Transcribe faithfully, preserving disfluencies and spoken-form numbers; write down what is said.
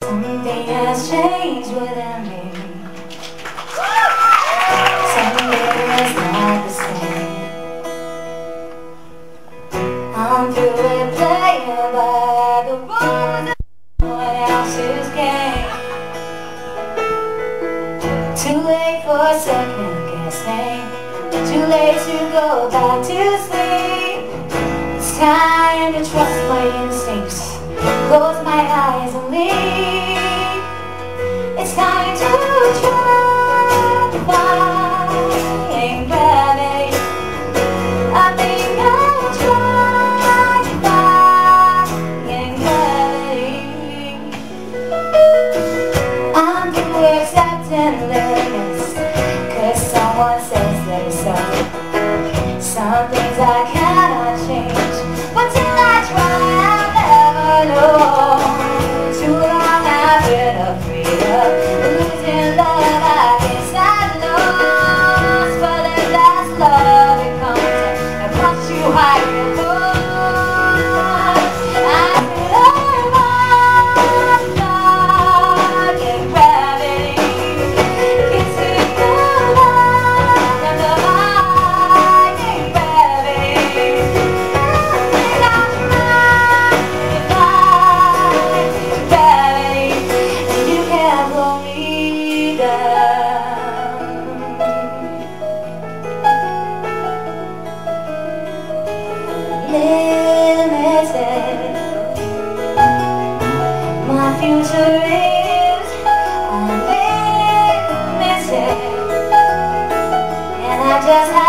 Something has changed within me. Something is not the same. I'm through with playing by the rules of someone else's game. Too late for second guessing. Too late to go back to sleep. It's time to trust my instincts. Close my eyes and leave. It's time to try defying gravity. I think I'll try defying gravity. I'm through accepting limits, 'cause someone says they're so. Some things I cannot change, but till I try I'll never know. Too long I've been afraid of losing love. I guess I lost, but if that's love, it comes and puts you higher and low. I could learn my in gravity, kissing the light and the light in gravity. Limited, my future is unlimited, and I just have